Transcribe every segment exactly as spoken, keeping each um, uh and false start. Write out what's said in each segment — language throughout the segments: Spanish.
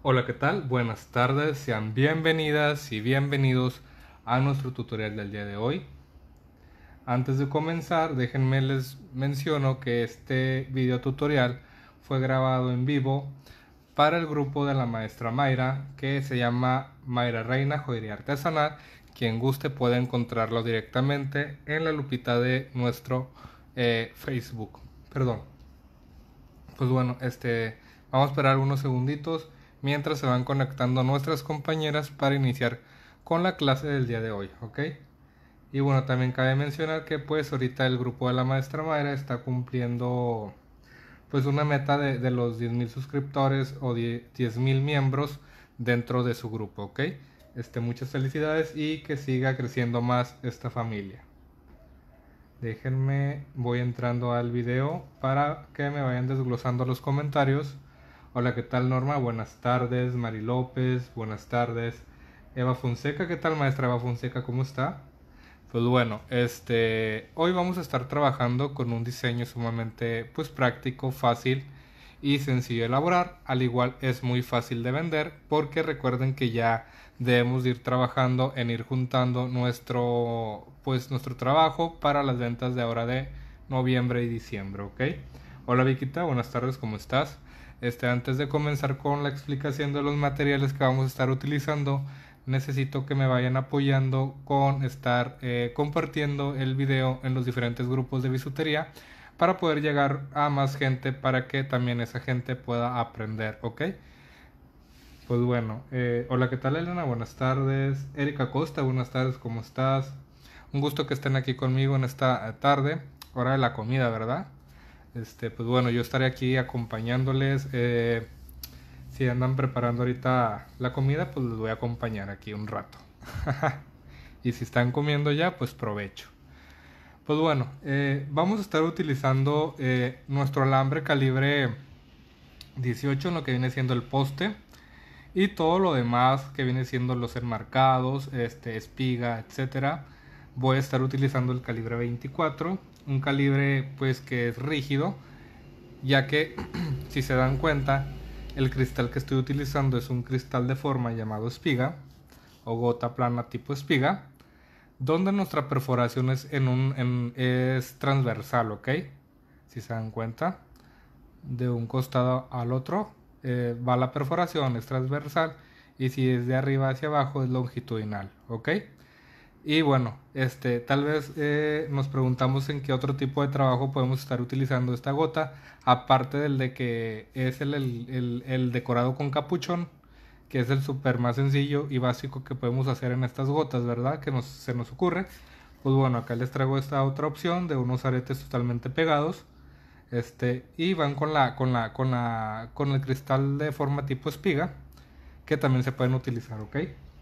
Hola, ¿qué tal? Buenas tardes, sean bienvenidas y bienvenidos a nuestro tutorial del día de hoy. Antes de comenzar, déjenme les menciono que este video tutorial fue grabado en vivo para el grupo de la maestra Mayra, que se llama Mayra Reina Joyería Artesanal. Quien guste puede encontrarlo directamente en la lupita de nuestro eh, Facebook. Perdón. Pues bueno, este, vamos a esperar unos segunditos mientras se van conectando nuestras compañeras para iniciar con la clase del día de hoy, ¿ok? Y bueno, también cabe mencionar que pues ahorita el grupo de la maestra Mayra está cumpliendo pues una meta de, de los diez mil suscriptores o diez mil miembros dentro de su grupo, ¿ok? Este, muchas felicidades y que siga creciendo más esta familia. Déjenme, voy entrando al video para que me vayan desglosando los comentarios. Hola, ¿qué tal Norma? Buenas tardes. Mari López, buenas tardes. Eva Fonseca, ¿qué tal maestra Eva Fonseca? ¿Cómo está? Pues bueno, este, hoy vamos a estar trabajando con un diseño sumamente pues práctico, fácil y sencillo de elaborar. Al igual es muy fácil de vender porque recuerden que ya debemos de ir trabajando en ir juntando nuestro pues nuestro trabajo para las ventas de ahora de noviembre y diciembre, ¿ok? Hola Viquita, buenas tardes, ¿cómo estás? Este, antes de comenzar con la explicación de los materiales que vamos a estar utilizando, necesito que me vayan apoyando con estar eh, compartiendo el video en los diferentes grupos de bisutería para poder llegar a más gente, para que también esa gente pueda aprender, ¿ok? Pues bueno, eh, hola, ¿qué tal Elena? Buenas tardes. Erika Costa, buenas tardes, ¿cómo estás? Un gusto que estén aquí conmigo en esta tarde, hora de la comida, ¿verdad? Este, pues bueno, yo estaré aquí acompañándoles. Eh, si andan preparando ahorita la comida, pues les voy a acompañar aquí un rato. Y si están comiendo ya, pues provecho. Pues bueno, eh, vamos a estar utilizando eh, nuestro alambre calibre dieciocho en lo que viene siendo el poste. Y todo lo demás que viene siendo los enmarcados, este, espiga, etcétera. Voy a estar utilizando el calibre veinticuatro, un calibre pues que es rígido, ya que si se dan cuenta, el cristal que estoy utilizando es un cristal de forma llamado espiga o gota plana tipo espiga, donde nuestra perforación es, en un, en, es transversal, ¿ok? Si se dan cuenta, de un costado al otro eh, va la perforación, es transversal, y si es de arriba hacia abajo es longitudinal, ¿ok? Y bueno, este, tal vez eh, nos preguntamos en qué otro tipo de trabajo podemos estar utilizando esta gota, aparte del de que es el, el, el, el decorado con capuchón, que es el súper más sencillo y básico que podemos hacer en estas gotas, ¿verdad? Que nos, se nos ocurre. Pues bueno, acá les traigo esta otra opción de unos aretes totalmente pegados. Este, y van con la, con la, con la, con el cristal de forma tipo espiga, que también se pueden utilizar, ¿ok?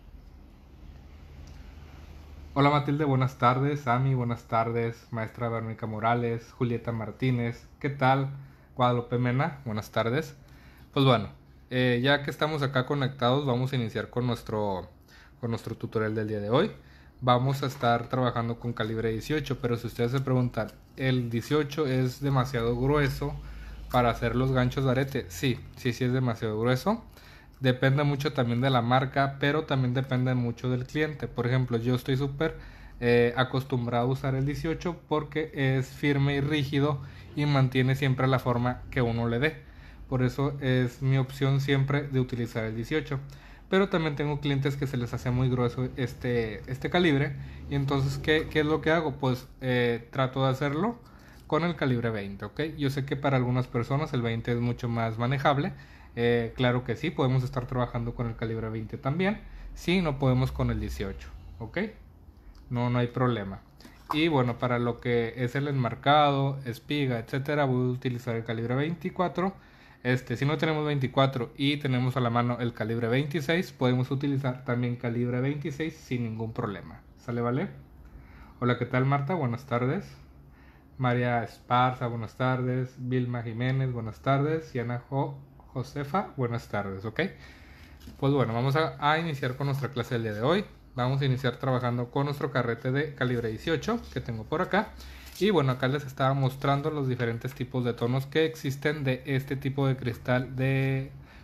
Hola Matilde, buenas tardes. Ami, buenas tardes. Maestra Verónica Morales, Julieta Martínez, ¿qué tal? Guadalupe Mena, buenas tardes. Pues bueno, eh, ya que estamos acá conectados, vamos a iniciar con nuestro, con nuestro tutorial del día de hoy. Vamos a estar trabajando con calibre dieciocho, pero si ustedes se preguntan, ¿el dieciocho es demasiado grueso para hacer los ganchos de arete? Sí, sí, sí es demasiado grueso. Depende mucho también de la marca, pero también depende mucho del cliente. Por ejemplo, yo estoy súper eh, acostumbrado a usar el dieciocho porque es firme y rígido y mantiene siempre la forma que uno le dé. Por eso es mi opción siempre de utilizar el dieciocho. Pero también tengo clientes que se les hace muy grueso este, este calibre. Y entonces, ¿qué, qué es lo que hago? Pues eh, trato de hacerlo con el calibre veinte, ¿ok? Yo sé que para algunas personas el veinte es mucho más manejable. Eh, claro que sí, podemos estar trabajando con el calibre veinte también. Sí, no podemos con el dieciocho, ¿ok? No, no hay problema. Y bueno, para lo que es el enmarcado, espiga, etcétera, voy a utilizar el calibre veinticuatro. Este, si no tenemos veinticuatro y tenemos a la mano el calibre veintiséis, podemos utilizar también calibre veintiséis sin ningún problema. ¿Sale, vale? Hola, ¿qué tal Marta? Buenas tardes. María Esparza, buenas tardes. Vilma Jiménez, buenas tardes. Y Ana jo Josefa, buenas tardes, ¿ok? Pues bueno, vamos a, a iniciar con nuestra clase del día de hoy. Vamos a iniciar trabajando con nuestro carrete de calibre dieciocho que tengo por acá. Y bueno, acá les estaba mostrando los diferentes tipos de tonos que existen de este tipo de cristal de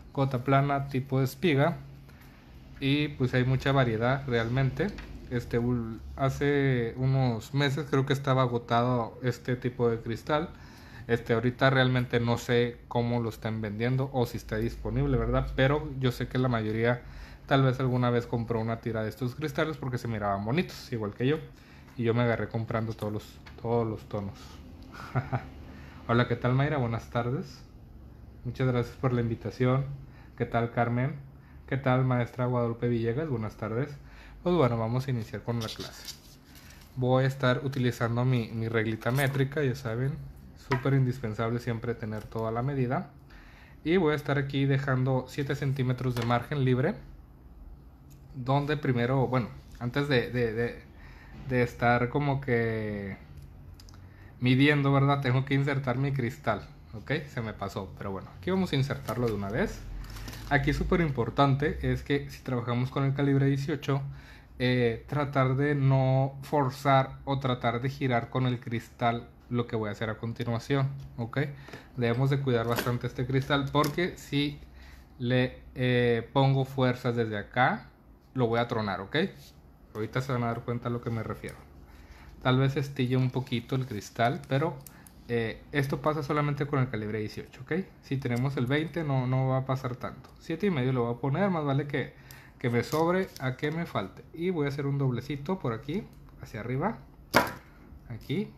gota plana tipo de espiga. Y pues hay mucha variedad realmente. Este, hace unos meses creo que estaba agotado este tipo de cristal. Este, ahorita realmente no sé cómo lo están vendiendo o si está disponible, ¿verdad? Pero yo sé que la mayoría tal vez alguna vez compró una tira de estos cristales porque se miraban bonitos, igual que yo. Y yo me agarré comprando todos los, todos los tonos. Hola, ¿qué tal, Mayra? Buenas tardes. Muchas gracias por la invitación. ¿Qué tal, Carmen? ¿Qué tal, maestra Guadalupe Villegas? Buenas tardes. Pues bueno, vamos a iniciar con la clase. Voy a estar utilizando mi, mi reglita métrica, ya saben, súper indispensable siempre tener toda la medida. Y voy a estar aquí dejando siete centímetros de margen libre, donde primero, bueno, antes de, de, de, de estar como que midiendo, ¿verdad? Tengo que insertar mi cristal, ¿ok? Se me pasó, pero bueno, aquí vamos a insertarlo de una vez. Aquí súper importante es que si trabajamos con el calibre dieciocho, eh, tratar de no forzar o tratar de girar con el cristal lo que voy a hacer a continuación, ¿ok? Debemos de cuidar bastante este cristal porque si le eh, pongo fuerzas desde acá, lo voy a tronar, ¿ok? Ahorita se van a dar cuenta a lo que me refiero. Tal vez estille un poquito el cristal, pero eh, esto pasa solamente con el calibre dieciocho, ¿ok? Si tenemos el veinte no, no va a pasar tanto. siete y medio lo voy a poner, más vale que, que me sobre a que me falte. Y voy a hacer un doblecito por aquí, hacia arriba, aquí.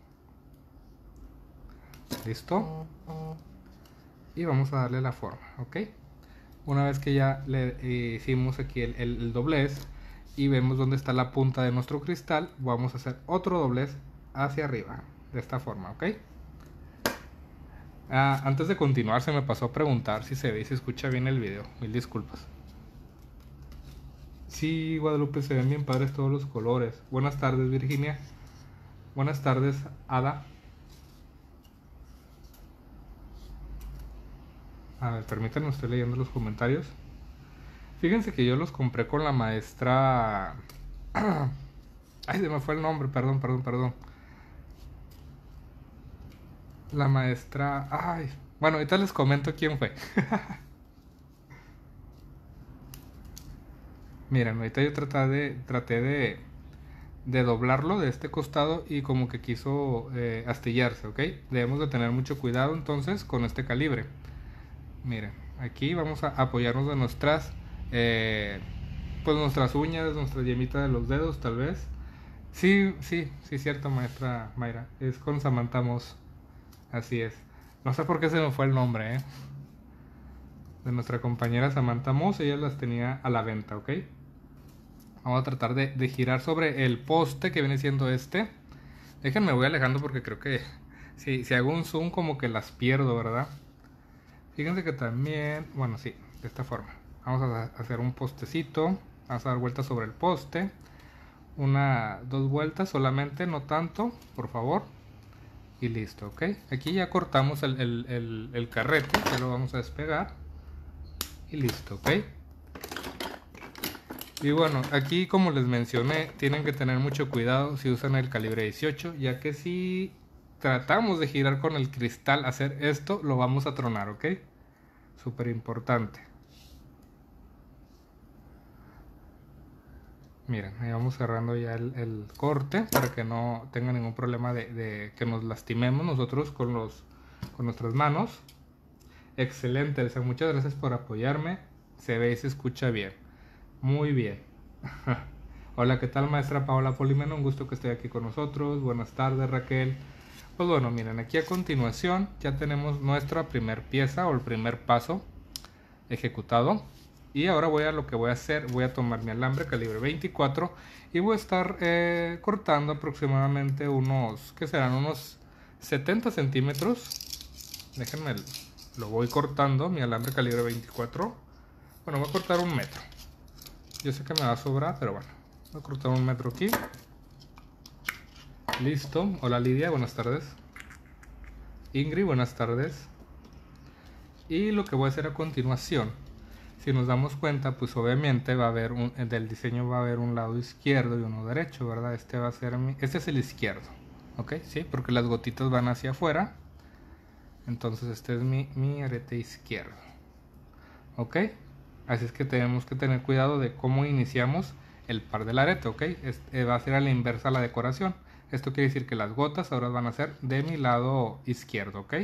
Listo. Y vamos a darle la forma, ¿ok? Una vez que ya le eh, hicimos aquí el, el, el doblez y vemos dónde está la punta de nuestro cristal, vamos a hacer otro doblez hacia arriba, de esta forma, ¿ok? Ah, antes de continuar se me pasó a preguntar si se ve y se escucha bien el video, mil disculpas. Sí, Guadalupe, se ven bien padres todos los colores. Buenas tardes, Virginia. Buenas tardes, Ada. A ver, permítanme, estoy leyendo los comentarios. Fíjense que yo los compré con la maestra... Ay, se me fue el nombre, perdón, perdón, perdón. La maestra... Ay, bueno, ahorita les comento quién fue. Miren, ahorita yo traté de, traté de, de doblarlo de este costado y como que quiso eh, astillarse, ¿ok? Debemos de tener mucho cuidado entonces con este calibre. Miren, aquí vamos a apoyarnos de nuestras... Eh, pues nuestras uñas, nuestra yemita de los dedos, tal vez. Sí, sí, sí, cierto, maestra Mayra. Es con Samantha Moss. Así es. No sé por qué se me fue el nombre, ¿eh? De nuestra compañera Samantha Moss. Ella las tenía a la venta, ¿ok? Vamos a tratar de, de girar sobre el poste que viene siendo este. Déjenme, voy alejando porque creo que si, si hago un zoom como que las pierdo, ¿verdad? Fíjense que también, bueno, sí, de esta forma. Vamos a hacer un postecito. Vamos a dar vueltas sobre el poste. Una, dos vueltas solamente, no tanto, por favor. Y listo, ¿ok? Aquí ya cortamos el, el, el, el carrete, que lo vamos a despegar. Y listo, ¿ok? Y bueno, aquí como les mencioné, tienen que tener mucho cuidado si usan el calibre dieciocho, ya que si tratamos de girar con el cristal, hacer esto, lo vamos a tronar, ¿ok? Súper importante. Miren, ahí vamos cerrando ya el, el corte para que no tenga ningún problema de, de que nos lastimemos nosotros con, los, con nuestras manos. Excelente, Elsa, muchas gracias por apoyarme. Se ve y se escucha bien. Muy bien. Hola, ¿qué tal, maestra Paola Polimeno? Un gusto que esté aquí con nosotros. Buenas tardes, Raquel. Pues bueno, miren, aquí a continuación ya tenemos nuestra primer pieza o el primer paso ejecutado. Y ahora voy a lo que voy a hacer, voy a tomar mi alambre calibre veinticuatro y voy a estar eh, cortando aproximadamente unos, ¿qué serán? Unos setenta centímetros. Déjenme, lo voy cortando, mi alambre calibre veinticuatro. Bueno, voy a cortar un metro. Yo sé que me va a sobrar, pero bueno, voy a cortar un metro aquí. Listo. Hola, Lidia, buenas tardes. Ingrid, buenas tardes. Y lo que voy a hacer a continuación, si nos damos cuenta, pues obviamente va a haber un, del diseño va a haber un lado izquierdo y uno derecho, ¿verdad? Este va a ser mi, este es el izquierdo, ¿ok? Sí, porque las gotitas van hacia afuera. Entonces este es mi, mi arete izquierdo. ¿ok? Así es que tenemos que tener cuidado de cómo iniciamos el par del arete, ¿ok? Este va a ser a la inversa la decoración. Esto quiere decir que las gotas ahora van a ser de mi lado izquierdo, ¿ok?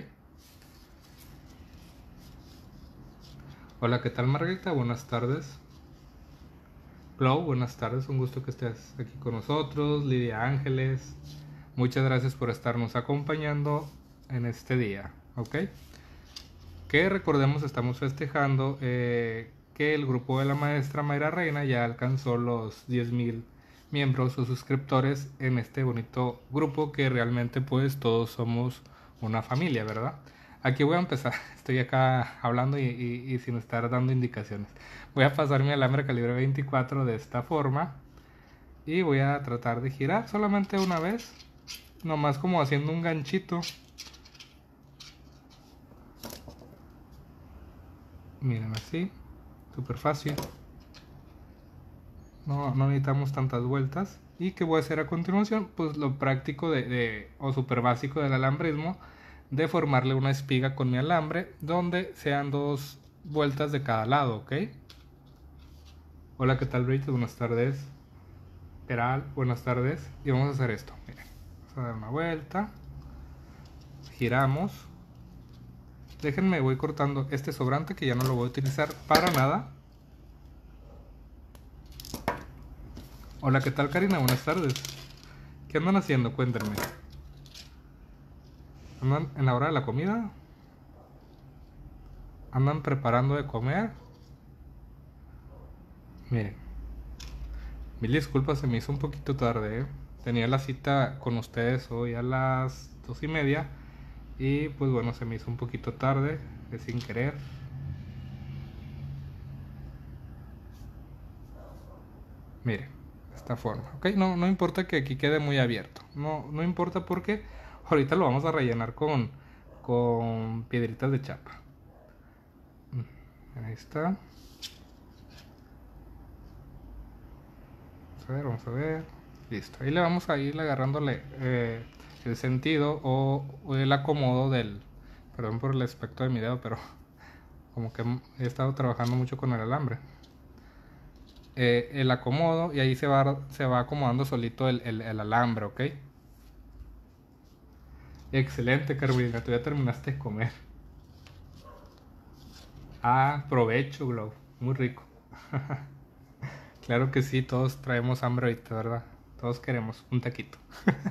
Hola, ¿qué tal Margarita? Buenas tardes. Glow, buenas tardes, un gusto que estés aquí con nosotros. Lidia Ángeles, muchas gracias por estarnos acompañando en este día, ¿ok? Que recordemos, estamos festejando eh, que el grupo de la maestra Mayra Reina ya alcanzó los diez mil miembros o suscriptores en este bonito grupo, que realmente pues todos somos una familia, ¿verdad? Aquí voy a empezar, estoy acá hablando y, y, y sin estar dando indicaciones. Voy a pasar mi alambre calibre veinticuatro de esta forma y voy a tratar de girar solamente una vez, nomás como haciendo un ganchito. Miren, así, súper fácil. No, no necesitamos tantas vueltas. ¿Y qué voy a hacer a continuación? Pues lo práctico de, de o súper básico del alambrismo, de formarle una espiga con mi alambre donde sean dos vueltas de cada lado, ¿ok? Hola, ¿qué tal, Rachel? Buenas tardes. Peral, buenas tardes. Y vamos a hacer esto. Miren, vamos a dar una vuelta. Giramos. Déjenme, voy cortando este sobrante que ya no lo voy a utilizar para nada. Hola, ¿qué tal, Karina? Buenas tardes. ¿Qué andan haciendo? Cuéntenme. ¿Andan en la hora de la comida? ¿Andan preparando de comer? Miren, mil disculpas, se me hizo un poquito tarde, ¿eh? Tenía la cita con ustedes hoy a las dos y media y pues bueno, se me hizo un poquito tarde, de sin querer. Miren, de esta forma, ¿ok? No, no importa que aquí quede muy abierto, no, no importa porque ahorita lo vamos a rellenar con, con piedritas de chapa. Ahí está. Vamos a ver, vamos a ver. Listo. Ahí le vamos a ir agarrándole eh, el sentido o, o el acomodo del... Perdón por el aspecto de mi dedo, pero como que he estado trabajando mucho con el alambre. Eh, el acomodo y ahí se va, se va acomodando solito el, el, el alambre, ¿ok? Excelente, Carolina. Tú ya terminaste de comer. Ah, provecho, Glow. Muy rico. Claro que sí, todos traemos hambre ahorita, ¿verdad? Todos queremos un taquito.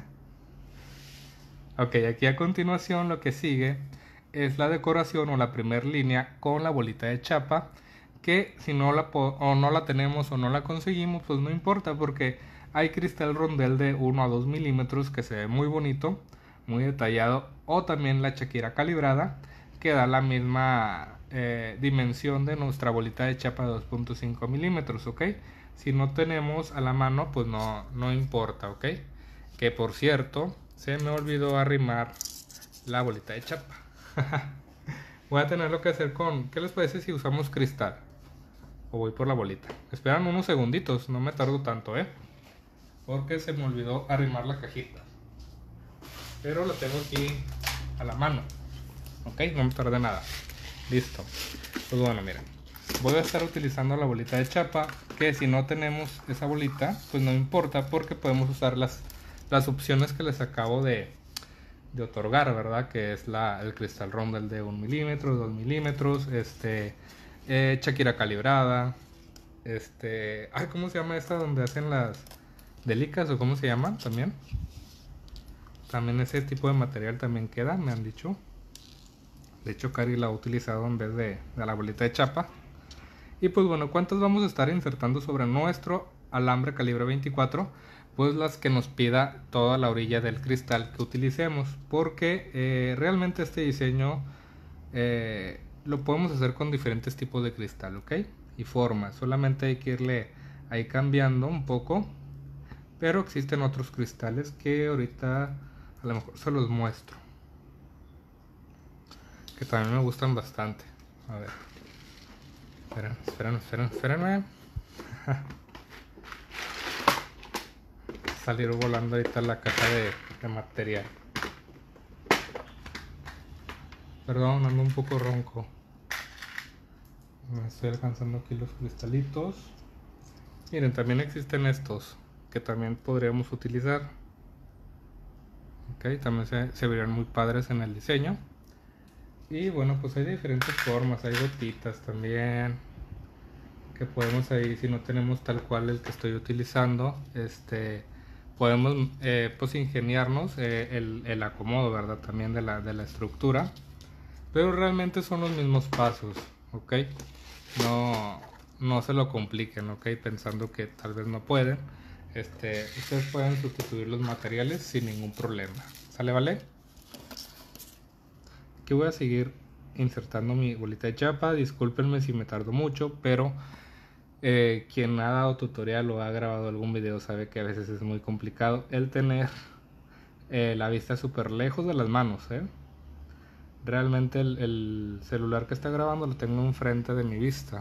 Ok, aquí a continuación lo que sigue es la decoración o la primera línea con la bolita de chapa, que si no la, o no la tenemos o no la conseguimos, pues no importa, porque hay cristal rondel de uno a dos milímetros que se ve muy bonito, muy detallado, o también la Shakira calibrada, que da la misma eh, dimensión de nuestra bolita de chapa de dos punto cinco milímetros, ¿ok? Si no tenemos a la mano, pues no, no importa, ¿ok? Que por cierto, se me olvidó arrimar la bolita de chapa. Voy a tenerlo que hacer con... ¿Qué les parece si usamos cristal? O voy por la bolita. Esperan unos segunditos, no me tardo tanto, ¿eh? Porque se me olvidó arrimar la cajita. Pero la tengo aquí a la mano. Ok, no me tardé nada. Listo. Pues bueno, miren. Voy a estar utilizando la bolita de chapa, que si no tenemos esa bolita, pues no importa, porque podemos usar las, las opciones que les acabo de, de otorgar, ¿verdad? Que es la, el cristal rondel de un milímetro, dos milímetros, este, eh, Shakira calibrada, este, ay, ¿cómo se llama esta donde hacen las delicas o cómo se llaman también? También ese tipo de material también queda, me han dicho. De hecho, Cari la ha utilizado en vez de, de la bolita de chapa. Y pues bueno, ¿cuántas vamos a estar insertando sobre nuestro alambre calibre veinticuatro? Pues las que nos pida toda la orilla del cristal que utilicemos, porque eh, realmente este diseño eh, lo podemos hacer con diferentes tipos de cristal, ¿ok? Y formas, solamente hay que irle ahí cambiando un poco, pero existen otros cristales que ahorita a lo mejor se los muestro, que también me gustan bastante. A ver, esperen, esperen, esperen, esperen. Salir volando ahorita la caja de, de material. Perdón, ando un poco ronco. Estoy alcanzando aquí los cristalitos. Miren, también existen estos que también podríamos utilizar. Ok, también se, se verían muy padres en el diseño. Y bueno, pues hay diferentes formas, hay gotitas también que podemos ahí, si no tenemos tal cual el que estoy utilizando, este podemos eh, pues ingeniarnos eh, el, el acomodo, ¿verdad? También de la, de la estructura, pero realmente son los mismos pasos, ok, no, no se lo compliquen, ok, pensando que tal vez no pueden. Este, ustedes pueden sustituir los materiales sin ningún problema, ¿sale? ¿Vale? Aquí voy a seguir insertando mi bolita de chapa. Discúlpenme si me tardo mucho, pero eh, quien ha dado tutorial o ha grabado algún video sabe que a veces es muy complicado el tener eh, la vista súper lejos de las manos, ¿eh? Realmente el, el celular que está grabando lo tengo enfrente de mi vista.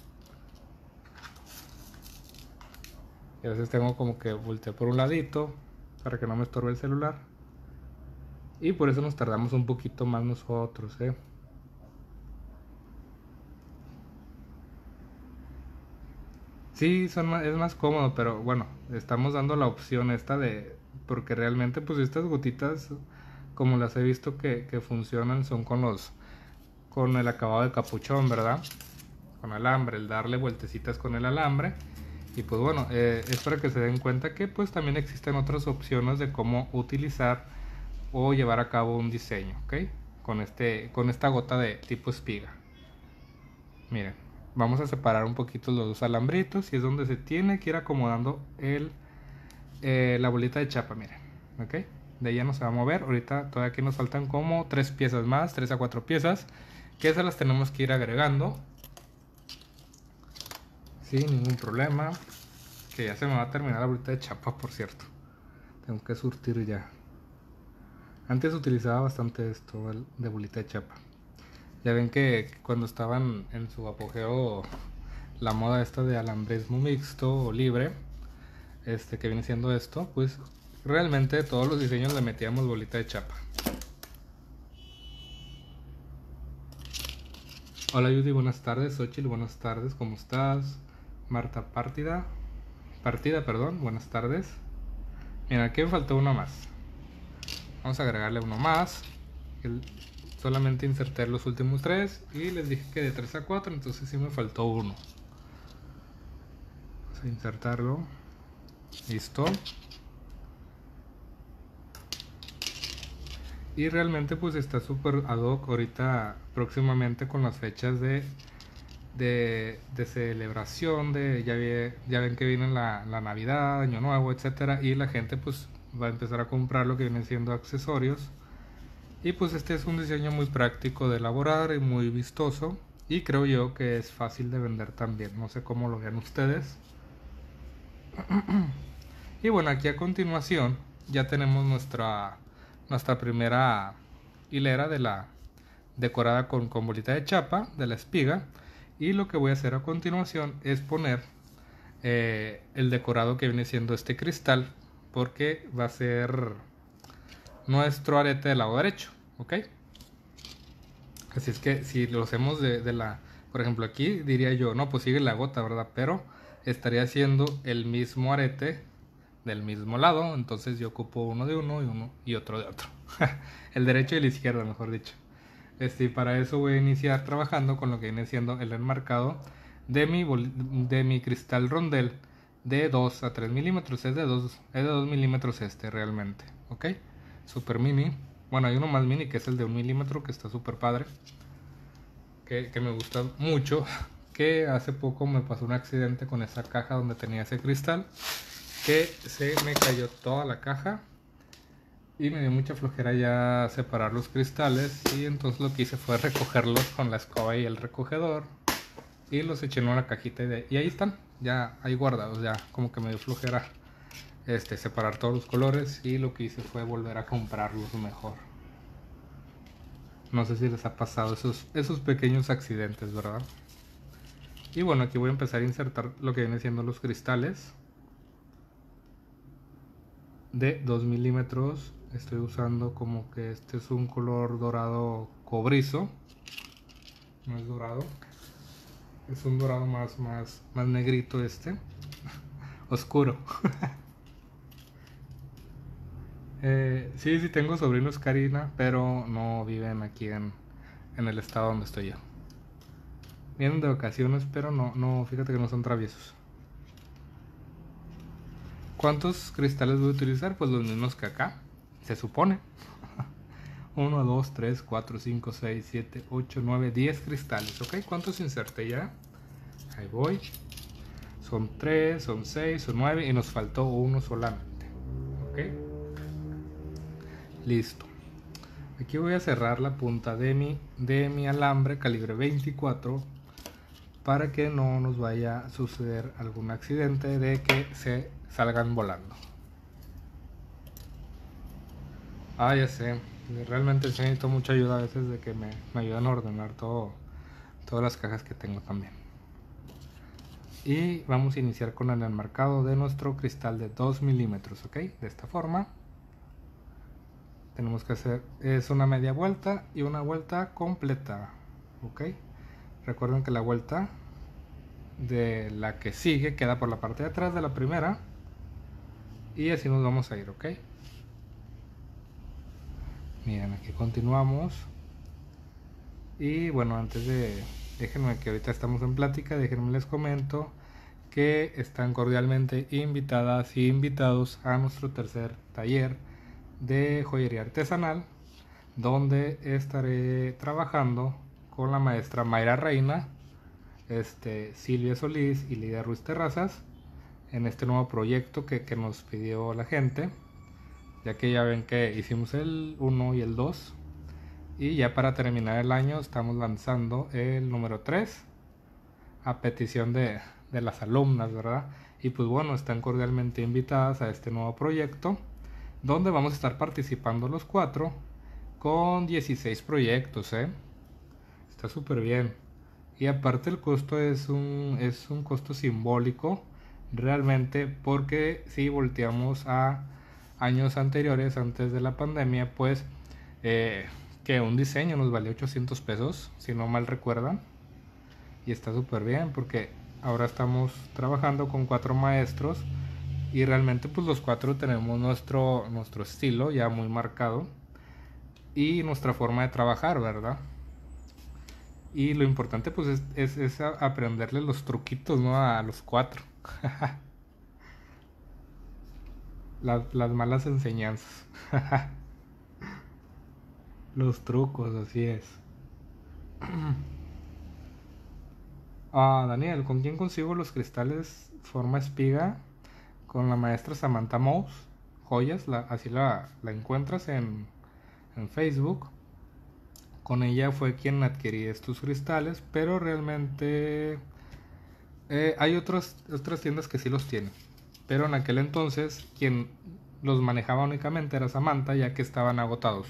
Y a veces tengo como que voltear por un ladito para que no me estorbe el celular. Y por eso nos tardamos un poquito más nosotros, ¿eh? Sí, son más- es más cómodo, pero bueno, estamos dando la opción esta de... Porque realmente pues estas gotitas, como las he visto que, que funcionan, son con los... con el acabado de capuchón, ¿verdad? Con alambre, el darle vueltecitas con el alambre. Y pues bueno, eh, es para que se den cuenta que pues también existen otras opciones de cómo utilizar o llevar a cabo un diseño, ¿ok? Con, este, con esta gota de tipo espiga. Miren, vamos a separar un poquito los dos alambritos y es donde se tiene que ir acomodando el, eh, la bolita de chapa, miren, ¿ok? De ahí ya no se va a mover. Ahorita todavía aquí nos faltan como tres piezas más, tres a cuatro piezas, que esas las tenemos que ir agregando sin ningún problema. Que ya se me va a terminar la bolita de chapa, por cierto. Tengo que surtir ya. Antes utilizaba bastante esto de bolita de chapa. Ya ven que cuando estaban en su apogeo la moda esta de alambrismo mixto o libre, este que viene siendo esto, pues realmente todos los diseños le metíamos bolita de chapa. Hola Judy, buenas tardes. Xochitl, buenas tardes, ¿cómo estás? Marta Partida, Partida, perdón, buenas tardes. Mira, aquí me faltó uno más. Vamos a agregarle uno más. El, solamente inserté los últimos tres y les dije que de tres a cuatro, entonces sí me faltó uno. Vamos a insertarlo. Listo. Y realmente pues está súper ad hoc ahorita próximamente con las fechas de, de, de celebración, de ya, vi, ya ven que viene la, la Navidad, Año Nuevo, etcétera. Y la gente pues va a empezar a comprar lo que vienen siendo accesorios. Y pues este es un diseño muy práctico de elaborar y muy vistoso. Y creo yo que es fácil de vender también. No sé cómo lo vean ustedes. Y bueno, aquí a continuación ya tenemos nuestra, nuestra primera hilera de la decorada con, con bolita de chapa de la espiga. Y lo que voy a hacer a continuación es poner eh, el decorado que viene siendo este cristal, porque va a ser nuestro arete del lado derecho, ¿ok? Así es que si lo hacemos de, de la, por ejemplo aquí diría yo, no, pues sigue la gota, ¿verdad? Pero estaría haciendo el mismo arete del mismo lado, entonces yo ocupo uno de uno y uno y otro de otro. El derecho y el izquierdo, mejor dicho. Este, y para eso voy a iniciar trabajando con lo que viene siendo el enmarcado de mi, de mi cristal rondel de dos a tres milímetros. Es de dos, es de dos milímetros este realmente, ¿ok? Super mini. Bueno, hay uno más mini que es el de un milímetro que está súper padre. Que, que me gusta mucho. Que hace poco me pasó un accidente con esa caja donde tenía ese cristal. Que se me cayó toda la caja. Y me dio mucha flojera ya separar los cristales. Y entonces lo que hice fue recogerlos con la escoba y el recogedor. Y los eché en una cajita. Y, de, y ahí están. Ya ahí guardados. Ya como que me dio flojera este, separar todos los colores. Y lo que hice fue volver a comprarlos mejor. No sé si les ha pasado esos, esos pequeños accidentes, ¿verdad? Y bueno, aquí voy a empezar a insertar lo que viene siendo los cristales de dos milímetros. Estoy usando como que este es un color dorado cobrizo. No es dorado. Es un dorado más, más, más negrito este. Oscuro. eh, sí, sí tengo sobrinos, Karina, pero no viven aquí en, en el estado donde estoy yo. Vienen de vacaciones, pero no, no, fíjate que no son traviesos. ¿Cuántos cristales voy a utilizar? Pues los mismos que acá, se supone. uno, dos, tres, cuatro, cinco, seis, siete, ocho, nueve, diez cristales, ¿ok? ¿Cuántos inserté ya? Ahí voy. Son tres, son seis, son nueve y nos faltó uno solamente, ¿ok? Listo. Aquí voy a cerrar la punta de mi, de mi alambre calibre veinticuatro para que no nos vaya a suceder algún accidente de que se salgan volando. Ah, ya sé. Realmente sí necesito mucha ayuda a veces de que me, me ayudan a ordenar todo, todas las cajas que tengo también. Y vamos a iniciar con el enmarcado de nuestro cristal de dos milímetros, ¿ok? De esta forma. Tenemos que hacer es una media vuelta y una vuelta completa, ¿ok? Recuerden que la vuelta de la que sigue queda por la parte de atrás de la primera. Y así nos vamos a ir, ¿ok? Miren, aquí continuamos. Y bueno, antes de... Déjenme que ahorita estamos en plática, déjenme les comento que están cordialmente invitadas y invitados a nuestro tercer taller de joyería artesanal, donde estaré trabajando con la maestra Mayra Reina, este, Silvia Solís y Lidia Ruiz Terrazas en este nuevo proyecto que, que nos pidió la gente, ya que ya ven que hicimos el uno y el dos y ya para terminar el año estamos lanzando el número tres a petición de, de las alumnas, ¿verdad? Y pues bueno, están cordialmente invitadas a este nuevo proyecto donde vamos a estar participando los cuatro con dieciséis proyectos, ¿eh? Está súper bien. Y aparte el costo es un, es un costo simbólico realmente, porque si volteamos a años anteriores, antes de la pandemia, pues eh, que un diseño nos valió ochocientos pesos, si no mal recuerdan. Y está súper bien porque ahora estamos trabajando con cuatro maestros y realmente pues los cuatro tenemos nuestro, nuestro estilo ya muy marcado y nuestra forma de trabajar, ¿verdad? Y lo importante pues es, es, es aprenderle los truquitos, ¿no? A los cuatro. las, las malas enseñanzas. Los trucos, así es. Ah, Daniel, ¿con quién consigo los cristales forma espiga? Con la maestra Samantha Mouse, joyas, la, así la, la encuentras en, en Facebook. Con ella fue quien adquirí estos cristales, pero realmente eh, hay otras, otras tiendas que sí los tienen. Pero en aquel entonces quien los manejaba únicamente era Samantha, ya que estaban agotados.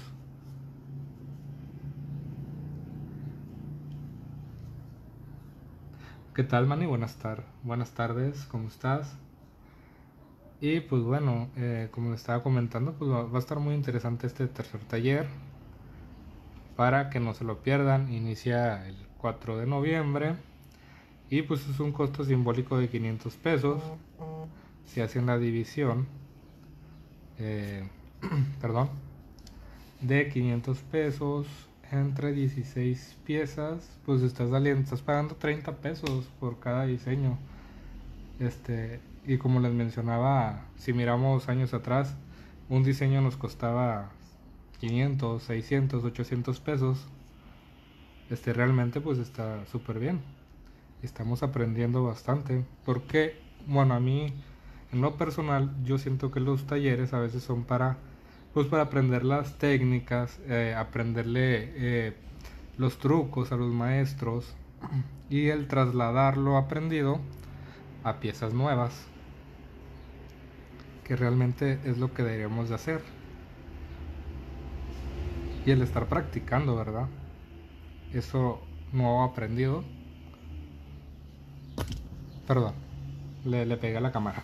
¿Qué tal, Manny? Buenas, tar buenas tardes, ¿cómo estás? Y pues bueno, eh, como les estaba comentando, pues va, va a estar muy interesante este tercer taller. Para que no se lo pierdan, inicia el cuatro de noviembre. Y pues es un costo simbólico de quinientos pesos. Si hacen la división, eh, perdón, de quinientos pesos entre dieciséis piezas, pues estás saliendo, estás pagando treinta pesos por cada diseño. Este, y como les mencionaba, si miramos años atrás, un diseño nos costaba quinientos, seiscientos, ochocientos pesos. Este realmente pues está súper bien. Estamos aprendiendo bastante. Porque, bueno, a mí, en lo personal, yo siento que los talleres a veces son para, pues para aprender las técnicas, eh, aprenderle eh, los trucos a los maestros y el trasladar lo aprendido a piezas nuevas, que realmente es lo que deberíamos de hacer. Y el estar practicando, ¿verdad? Eso nuevo aprendido. Perdón, le, le pegué a la cámara.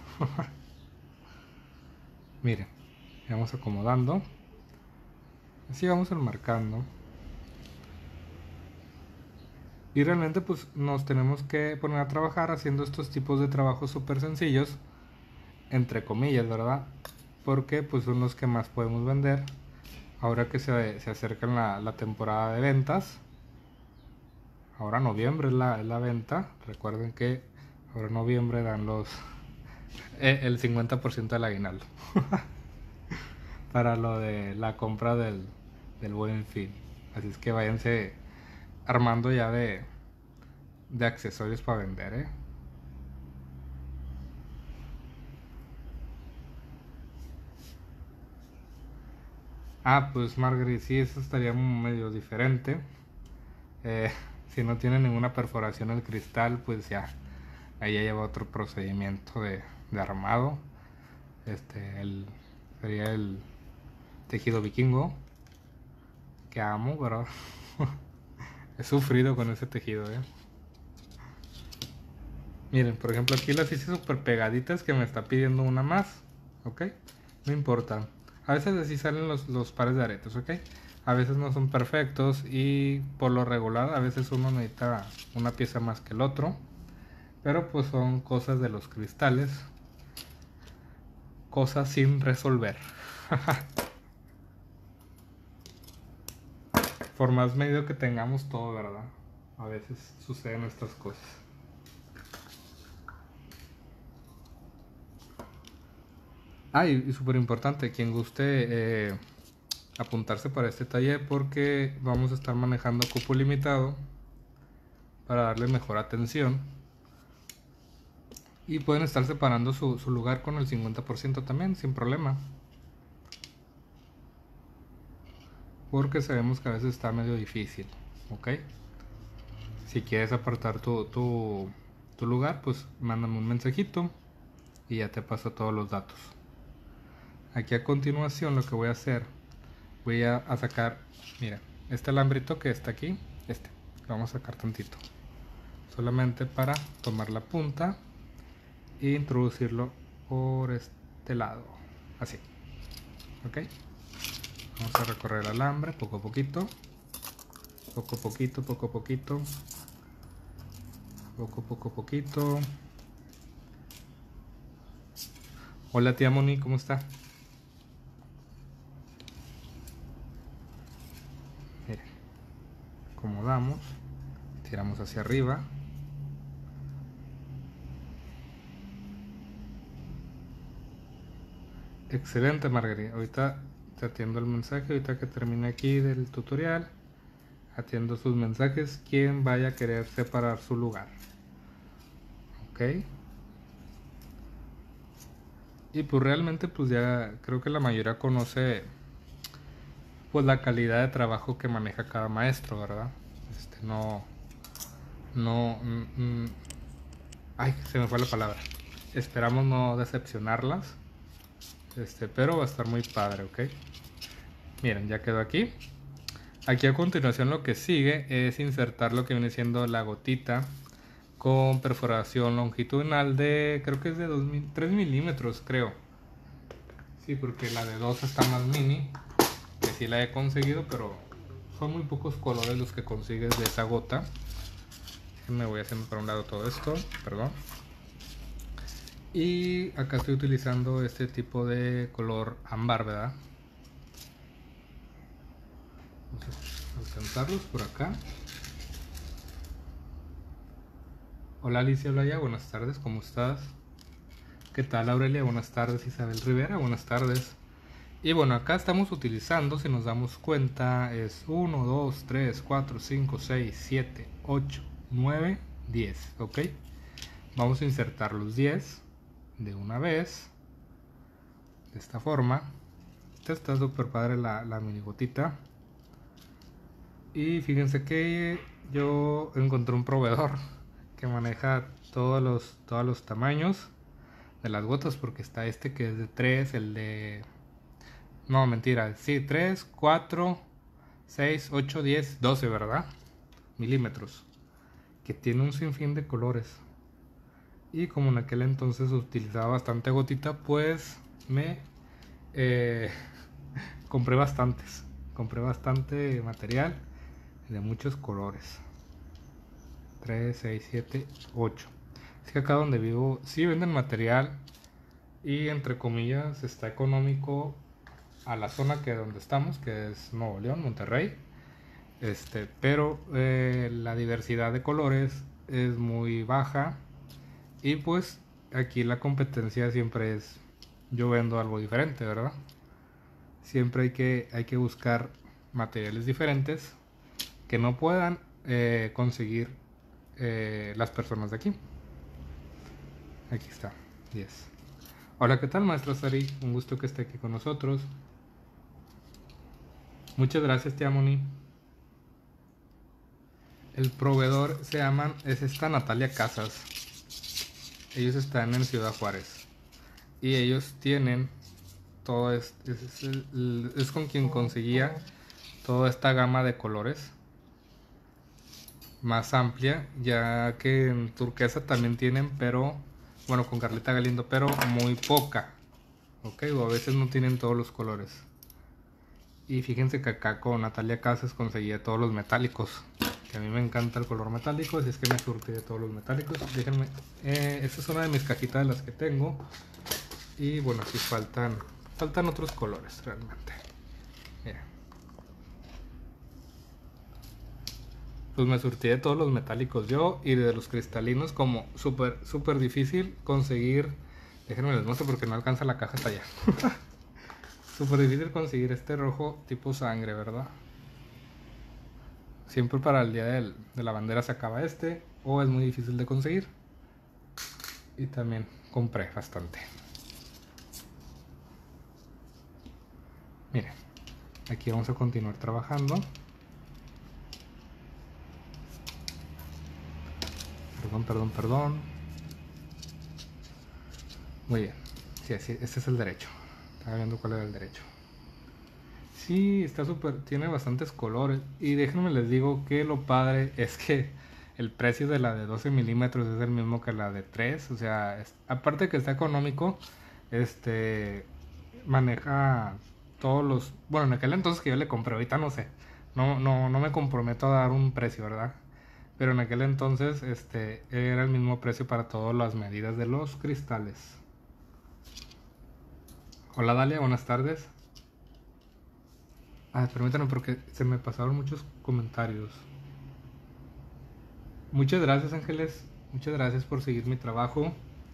Miren, vamos acomodando. Así vamos enmarcando. Y realmente pues nos tenemos que poner a trabajar haciendo estos tipos de trabajos súper sencillos, entre comillas, ¿verdad? Porque pues son los que más podemos vender. Ahora que se, se acerca la, la temporada de ventas. Ahora noviembre es la, es la venta. Recuerden que ahora en noviembre dan los eh, el cincuenta por ciento del aguinaldo. Para lo de la compra del, del Buen Fin. Así es que váyanse armando ya de, de accesorios para vender, ¿eh? Ah, pues Margaret, sí, eso estaría medio diferente. Eh, si no tiene ninguna perforación el cristal, pues ya, ahí ya lleva otro procedimiento de, de armado. Este, el, sería el tejido vikingo, que amo, pero he sufrido con ese tejido, ¿eh? Miren, por ejemplo, aquí las hice súper pegaditas que me está pidiendo una más, ¿ok? No importa. A veces así salen los, los pares de aretes, ¿ok? A veces no son perfectos y por lo regular a veces uno necesita una pieza más que el otro. Pero pues son cosas de los cristales. Cosas sin resolver. Por más medido que tengamos todo, ¿verdad? A veces suceden estas cosas. Ah, y, y súper importante, quien guste eh, apuntarse para este taller porque vamos a estar manejando cupo limitado para darle mejor atención. Y pueden estar separando su, su lugar con el cincuenta por ciento también, sin problema. Porque sabemos que a veces está medio difícil, ¿ok? Si quieres apartar tu, tu, tu lugar, pues mándame un mensajito y ya te paso todos los datos. Aquí a continuación lo que voy a hacer, voy a, a sacar, mira, este alambrito que está aquí, este, lo vamos a sacar tantito. Solamente para tomar la punta e introducirlo por este lado, así, ¿ok? Vamos a recorrer el alambre poco a poquito, poco a poquito, poco a poquito, poco, poco, poquito. Hola tía Moni, ¿cómo está? Miren, acomodamos, tiramos hacia arriba. Excelente, Margarita. Ahorita te atiendo el mensaje, ahorita que termine aquí del tutorial, atiendo sus mensajes, quien vaya a querer separar su lugar. Ok. Y pues realmente pues ya creo que la mayoría conoce pues la calidad de trabajo que maneja cada maestro, ¿verdad? Este no no mm, mm, ay, se me fue la palabra. Esperamos no decepcionarlas. Este, pero va a estar muy padre, ¿ok? Miren, ya quedó aquí. Aquí a continuación lo que sigue es insertar lo que viene siendo la gotita con perforación longitudinal de, creo que es de tres milímetros, creo. Sí, porque la de dos está más mini, que sí la he conseguido, pero son muy pocos colores los que consigues de esa gota. Me voy haciendo para un lado todo esto, perdón. Y acá estoy utilizando este tipo de color ámbar, ¿verdad? Vamos a alcanzarlos por acá. Hola Alicia Blaya, buenas tardes, ¿cómo estás? ¿Qué tal Aurelia? Buenas tardes. Isabel Rivera, buenas tardes. Y bueno, acá estamos utilizando, si nos damos cuenta, es uno, dos, tres, cuatro, cinco, seis, siete, ocho, nueve, diez, ¿ok? Vamos a insertar los diez de una vez, de esta forma. Esta está súper padre la, la mini gotita. Y fíjense que yo encontré un proveedor que maneja todos los, todos los tamaños de las gotas, porque está este que es de tres, el de... No, mentira, sí, tres, cuatro, seis, ocho, diez, doce, ¿verdad? Milímetros. Que tiene un sinfín de colores. Y como en aquel entonces utilizaba bastante gotita, pues me eh, compré bastantes. Compré bastante material de muchos colores. tres, seis, siete, ocho. Es que acá donde vivo sí venden material y entre comillas está económico a la zona que donde estamos, que es Nuevo León, Monterrey. Este, pero eh, la diversidad de colores es muy baja y pues aquí la competencia siempre es yo vendo algo diferente, ¿verdad? Siempre hay que, hay que buscar materiales diferentes que no puedan eh, conseguir eh, las personas de aquí. Aquí está, diez. Hola, ¿qué tal, maestra Sari? Un gusto que esté aquí con nosotros. Muchas gracias, tía Moni. El proveedor se llama, es esta Natalia Casas. Ellos están en Ciudad Juárez. Y ellos tienen todo es, es, es, es con quien conseguía toda esta gama de colores más amplia, ya que en turquesa también tienen, pero bueno, con Carlita Galindo, pero muy poca, ok, o a veces no tienen todos los colores. Y fíjense que acá con Natalia Casas conseguía todos los metálicos, que a mí me encanta el color metálico, así es que me surtí de todos los metálicos. Déjenme, eh, esta es una de mis cajitas de las que tengo. Y bueno, aquí faltan faltan otros colores realmente. Mira. Pues me surtí de todos los metálicos yo y de los cristalinos, como súper súper difícil conseguir. Déjenme les muestro porque no alcanza la caja hasta allá. Súper difícil conseguir este rojo tipo sangre, ¿verdad? Siempre para el día del, de la bandera se acaba este, o es muy difícil de conseguir. Y también compré bastante. Miren, aquí vamos a continuar trabajando. Perdón, perdón, perdón. Muy bien. Sí, sí, este es el derecho. Estaba viendo cuál era el derecho. Sí, está súper, tiene bastantes colores. Y déjenme les digo que lo padre es que el precio de la de doce milímetros es el mismo que la de tres. O sea, es, aparte que está económico, este maneja todos los... Bueno, en aquel entonces que yo le compré, ahorita no sé. No, no, no me comprometo a dar un precio, ¿verdad? Pero en aquel entonces este era el mismo precio para todas las medidas de los cristales. Hola Dalia, buenas tardes. Ah, permítanme porque se me pasaron muchos comentarios. Muchas gracias, Ángeles. Muchas gracias por seguir mi trabajo.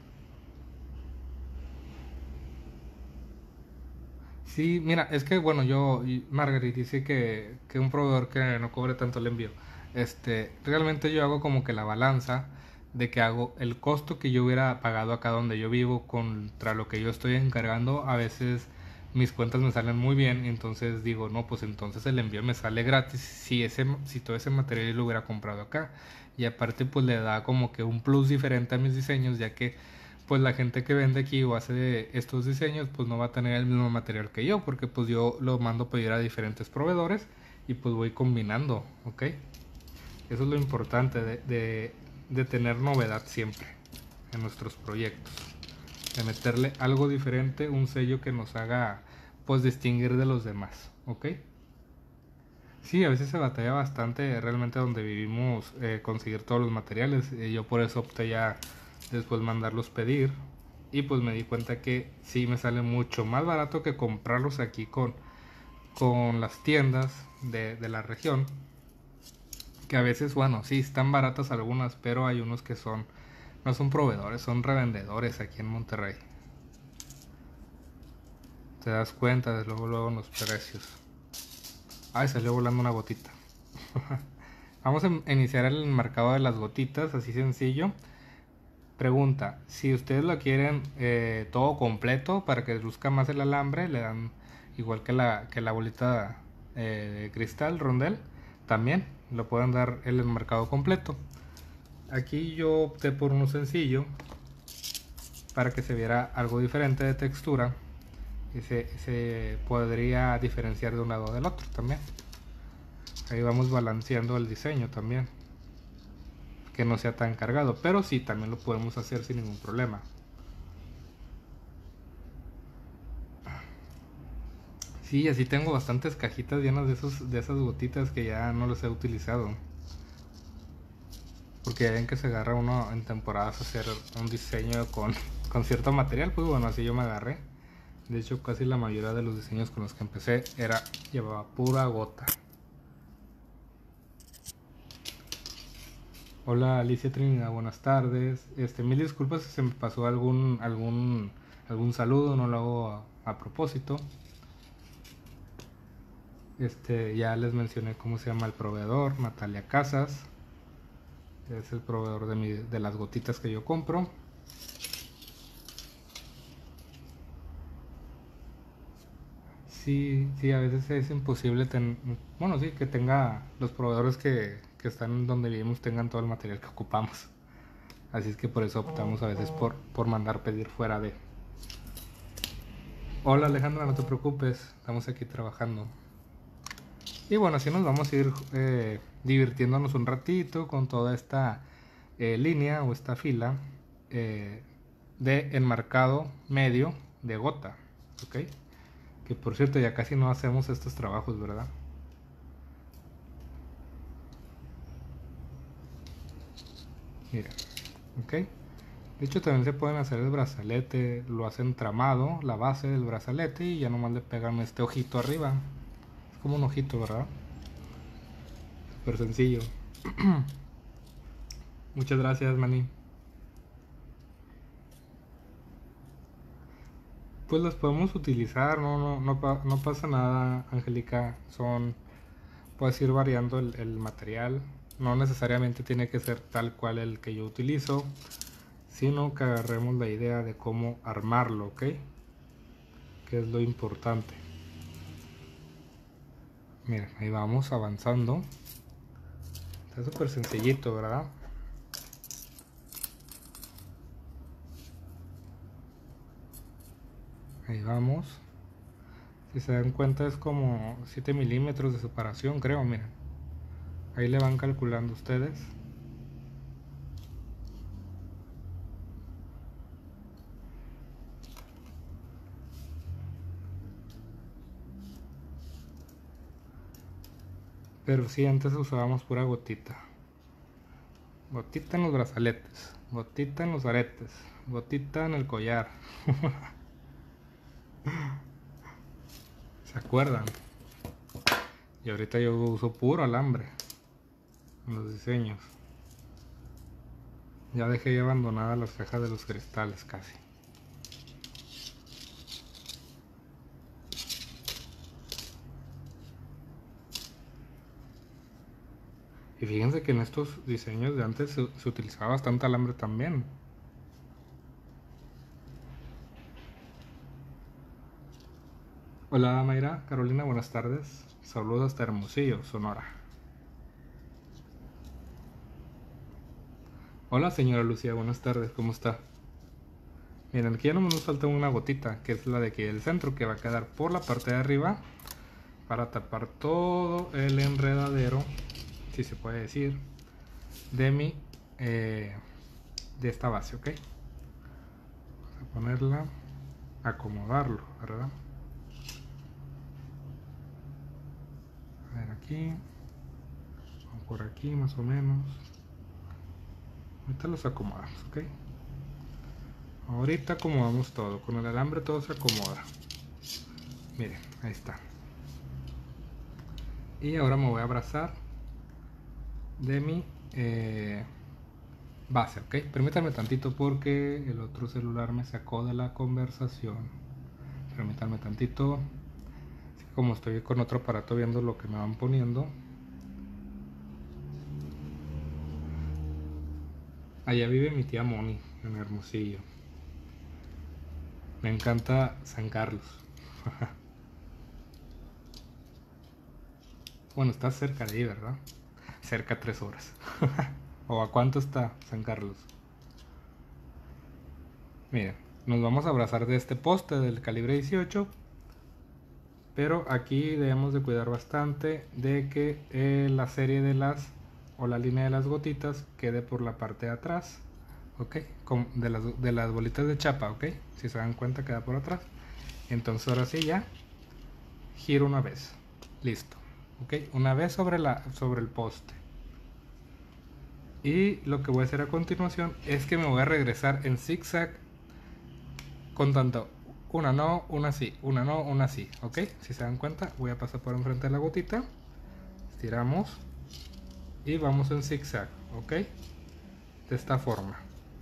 Sí, mira, es que bueno, yo, Margaret dice que, que un proveedor que no cobre tanto el envío. Este, realmente yo hago como que la balanza de que hago el costo que yo hubiera pagado acá donde yo vivo contra lo que yo estoy encargando. A veces mis cuentas me salen muy bien, entonces digo, no, pues entonces el envío me sale gratis si ese, si todo ese material yo lo hubiera comprado acá. Y aparte pues le da como que un plus diferente a mis diseños, ya que pues la gente que vende aquí o hace estos diseños pues no va a tener el mismo material que yo, porque pues yo lo mando a pedir a diferentes proveedores y pues voy combinando, ¿ok? Eso es lo importante de, de, de tener novedad siempre en nuestros proyectos, de meterle algo diferente, un sello que nos haga pues distinguir de los demás, ¿ok? Sí, a veces se batalla bastante realmente donde vivimos eh, conseguir todos los materiales. Eh, yo por eso opté ya después mandarlos pedir y pues me di cuenta que sí me sale mucho más barato que comprarlos aquí con, con las tiendas de, de la región, que a veces, bueno, sí están baratas algunas, pero hay unos que son no son proveedores, son revendedores aquí en Monterrey. Te das cuenta de luego luego los precios. Ay, salió volando una gotita. Vamos a iniciar el marcado de las gotitas, así sencillo. Pregunta, si ustedes lo quieren eh, todo completo para que luzca más el alambre, le dan igual que la, que la bolita eh, de cristal, rondel, también lo pueden dar el enmarcado completo. Aquí yo opté por uno sencillo para que se viera algo diferente de textura y se, se podría diferenciar de un lado del otro también. Ahí vamos balanceando el diseño también, que no sea tan cargado, pero sí, también lo podemos hacer sin ningún problema. Sí, así tengo bastantes cajitas llenas de, esos, de esas gotitas que ya no los he utilizado, porque ya ven que se agarra uno en temporadas a hacer un diseño con, con cierto material. Pues bueno, así yo me agarré. De hecho, casi la mayoría de los diseños con los que empecé era llevaba pura gota. Hola Alicia Trinidad, buenas tardes. Este, mil disculpas si se me pasó algún algún algún saludo, no lo hago a, a propósito. Este, ya les mencioné cómo se llama el proveedor, Natalia Casas. Es el proveedor de, mi, de las gotitas que yo compro. Sí, sí, a veces es imposible, ten, bueno, sí, que tenga los proveedores que, que están donde vivimos tengan todo el material que ocupamos. Así es que por eso optamos a veces por, por mandar pedir fuera de. Hola Alejandra, no te preocupes, estamos aquí trabajando. Y bueno, así nos vamos a ir eh, divirtiéndonos un ratito con toda esta eh, línea o esta fila eh, de enmarcado medio de gota, ¿ok? Que por cierto ya casi no hacemos estos trabajos, ¿verdad? Miren, ¿ok? De hecho también se pueden hacer el brazalete, lo hacen tramado, la base del brazalete y ya nomás le pegan este ojito arriba. Es como un ojito, ¿verdad? Súper sencillo. Muchas gracias, Manny. Pues las podemos utilizar, no, no, no, pa- no pasa nada, Angélica. Son, puedes ir variando el, el material. No necesariamente tiene que ser tal cual el que yo utilizo, sino que agarremos la idea de cómo armarlo, ¿ok? Que es lo importante. Miren, ahí vamos avanzando. Está súper sencillito, ¿verdad? Ahí vamos. Si se dan cuenta es como siete milímetros de separación, creo, miren. Ahí le van calculando ustedes. Pero sí, antes usábamos pura gotita. Gotita en los brazaletes, gotita en los aretes, gotita en el collar. ¿Se acuerdan? Y ahorita yo uso puro alambre en los diseños. Ya dejé ya abandonadas las cejas de los cristales casi. Y fíjense que en estos diseños de antes se, se utilizaba bastante alambre también. Hola Mayra, Carolina, buenas tardes. Saludos hasta Hermosillo, Sonora. Hola señora Lucía, buenas tardes, ¿cómo está? Miren, aquí ya no nos falta una gotita, que es la de aquí del centro, que va a quedar por la parte de arriba para tapar todo el enredadero, si se puede decir, de mi eh, de esta base, ¿ok? Vamos a ponerla, acomodarlo, ¿verdad? A ver aquí, por aquí más o menos. Ahorita los acomodamos, ¿ok? Ahorita acomodamos todo, con el alambre todo se acomoda. Miren, ahí está. Y ahora me voy a abrazar de mi eh, base, ok. Permítanme tantito porque el otro celular me sacó de la conversación. Permítanme tantito. Así que como estoy con otro aparato viendo lo que me van poniendo. Allá vive mi tía Moni, en Hermosillo. Me encanta San Carlos. Bueno, está cerca de ahí, ¿verdad? Cerca tres horas. ¿O a cuánto está San Carlos? Miren, nos vamos a abrazar de este poste del calibre dieciocho. Pero aquí debemos de cuidar bastante de que eh, la serie de las o la línea de las gotitas quede por la parte de atrás, ok, Con, de, las, de las bolitas de chapa, ok, si se dan cuenta queda por atrás. Entonces ahora sí ya giro una vez, listo, ok, una vez sobre, la, sobre el poste. Y lo que voy a hacer a continuación es que me voy a regresar en zigzag contando una no, una sí, una no, una sí, ok. Si se dan cuenta, voy a pasar por enfrente de la gotita, estiramos y vamos en zigzag, ok, de esta forma,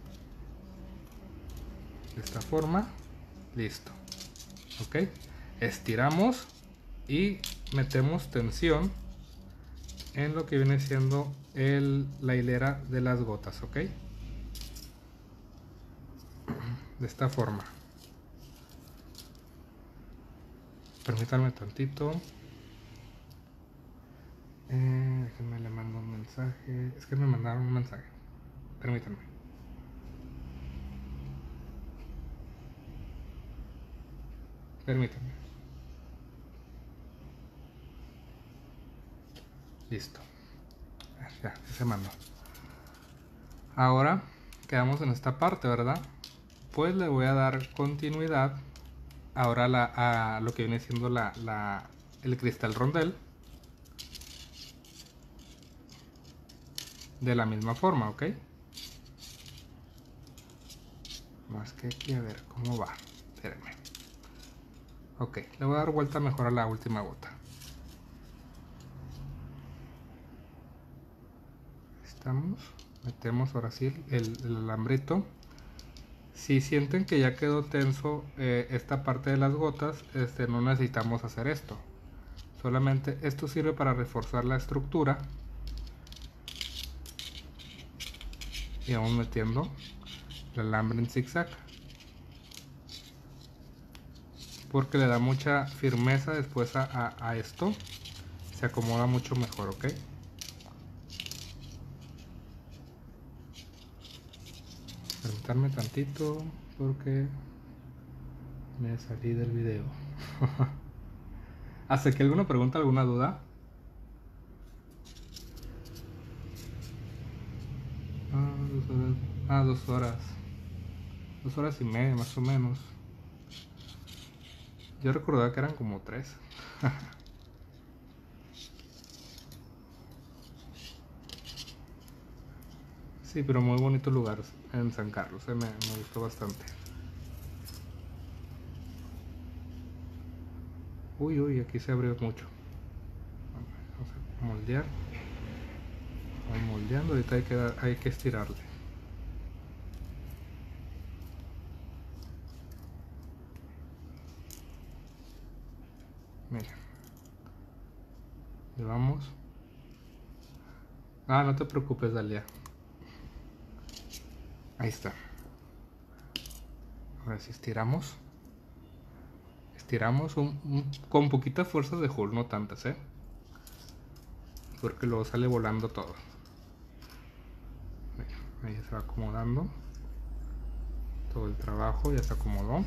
de esta forma, listo, ok. Estiramos y metemos tensión en lo que viene siendo el, la hilera de las gotas, ok, de esta forma. Permítanme tantito. Eh, déjenme le mando un mensaje. Es que me mandaron un mensaje. Permítanme. Permítanme. Listo. Ya, se mandó. Ahora quedamos en esta parte, ¿verdad? Pues le voy a dar continuidad ahora la, a lo que viene siendo la, la, el cristal rondel. De la misma forma, ¿ok? Más que aquí, a ver cómo va. Espérenme. Ok, le voy a dar vuelta mejor a la última gota. Estamos. Metemos ahora sí el, el alambrito. Si sienten que ya quedó tenso eh, esta parte de las gotas, este, no necesitamos hacer esto. Solamente esto sirve para reforzar la estructura. Y vamos metiendo el alambre en zigzag, porque le da mucha firmeza después a, a, a esto. Se acomoda mucho mejor, ok. Permítanme tantito porque me salí del video. ¿Hasta que alguna pregunta, alguna duda? Ah, dos horas. Ah, dos horas. Dos horas y media más o menos. Yo recordaba que eran como tres. Sí, pero muy bonito lugar en San Carlos, eh, me, me gustó bastante. Uy, uy, aquí se abrió mucho. Vamos a moldear. Vamos moldeando, ahorita hay que, hay que estirarle. Mira. Le vamos. Ah, no te preocupes, Dalia. Ahí está. Ahora sí estiramos. Estiramos un, un, con poquitas fuerzas de Hull, no tantas, ¿eh? Porque luego sale volando todo. Ahí se va acomodando. Todo el trabajo ya se acomodó.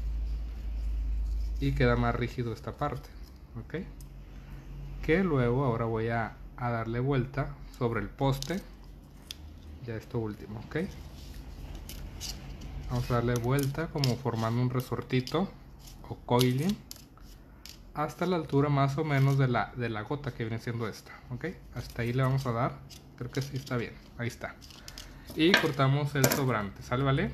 Y queda más rígido esta parte. ¿Ok? Que luego ahora voy a, a darle vuelta sobre el poste. Ya esto último, ¿ok? Vamos a darle vuelta como formando un resortito o coiling hasta la altura más o menos de la, de la gota que viene siendo esta, ¿ok? Hasta ahí le vamos a dar, creo que sí está bien, ahí está. Y cortamos el sobrante, ¿sale? ¿Vale?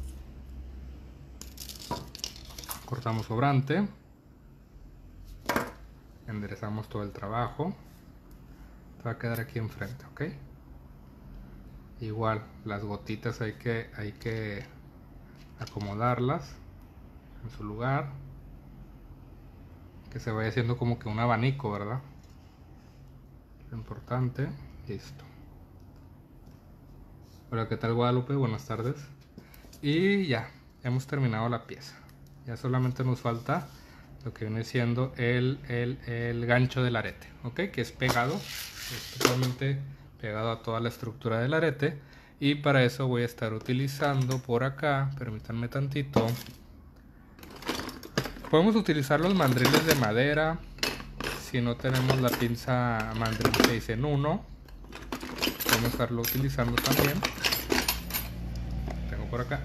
Cortamos sobrante, enderezamos todo el trabajo, va a quedar aquí enfrente, ¿ok? Igual, las gotitas hay que, hay que acomodarlas en su lugar, que se vaya haciendo como que un abanico, ¿verdad? Lo importante. Listo. Hola, ¿qué tal, Guadalupe? Buenas tardes. Y ya, hemos terminado la pieza. Ya solamente nos falta lo que viene siendo el, el, el gancho del arete, ¿ok? Que es pegado, es totalmente pegado a toda la estructura del arete. Y para eso voy a estar utilizando por acá, permítanme tantito. Podemos utilizar los mandriles de madera. Si no tenemos la pinza mandril seis en uno, podemos estarlo utilizando también. Tengo por acá.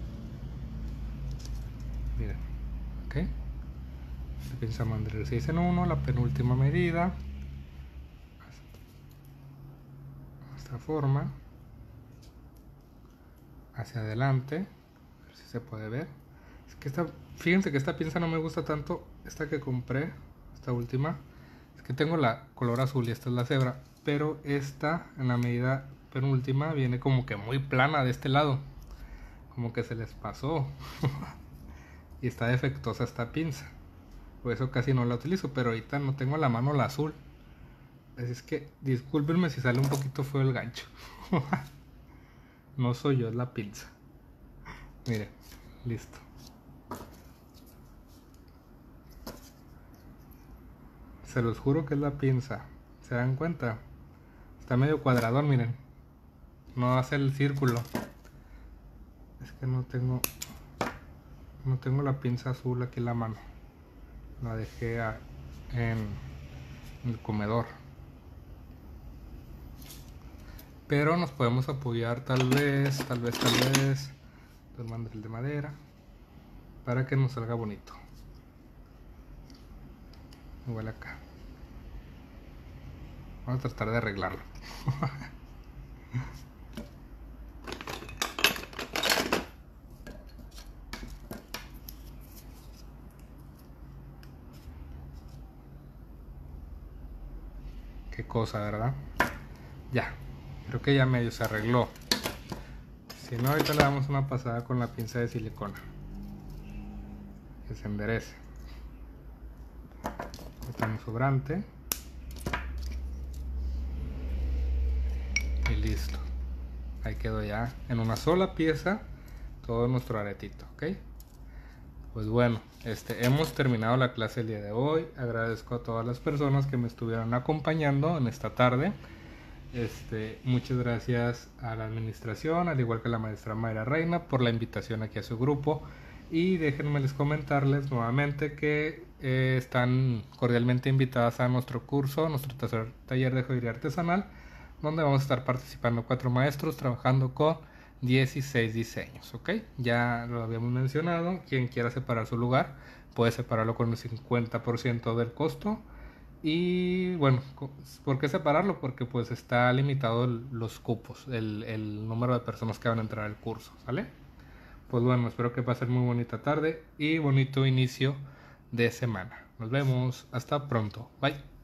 Miren, ok. La pinza mandril seis en uno, la penúltima medida. De esta forma. hacia adelante, a ver si se puede ver. Es que esta, fíjense que esta pinza no me gusta tanto, esta que compré, esta última, es que tengo la color azul y esta es la cebra, pero esta en la medida penúltima viene como que muy plana de este lado, como que se les pasó y está defectuosa esta pinza, por eso casi no la utilizo, pero ahorita no tengo a la mano la azul, así es que discúlpenme si sale un poquito feo el gancho. No soy yo, es la pinza. Miren, listo. Se los juro que es la pinza. ¿Se dan cuenta? Está medio cuadradón, miren. No hace el círculo. Es que no tengo... No tengo la pinza azul aquí en la mano. La dejé a, en, en el comedor. Pero nos podemos apoyar tal vez, tal vez, tal vez del mandril de madera para que nos salga bonito. Igual acá. Vamos a tratar de arreglarlo. Qué cosa, ¿verdad? Ya. Creo que ya medio se arregló. Si no, ahorita le damos una pasada con la pinza de silicona. Que se enderece. Quitamos sobrante. Y listo. Ahí quedó ya en una sola pieza todo nuestro aretito, ¿ok? Pues bueno, este, hemos terminado la clase el día de hoy. Agradezco a todas las personas que me estuvieron acompañando en esta tarde. Este, muchas gracias a la administración, al igual que a la maestra Mayra Reina, por la invitación aquí a su grupo. Y déjenme les comentarles nuevamente que eh, están cordialmente invitadas a nuestro curso, nuestro tercer taller de joyería artesanal, donde vamos a estar participando cuatro maestros trabajando con dieciséis diseños, ¿ok? Ya lo habíamos mencionado, quien quiera separar su lugar puede separarlo con el cincuenta por ciento del costo. Y bueno, ¿por qué separarlo? Porque pues está limitado el, los cupos, el, el número de personas que van a entrar al curso, ¿sale? Pues bueno, espero que pasen muy bonita tarde y bonito inicio de semana. Nos vemos, hasta pronto, bye.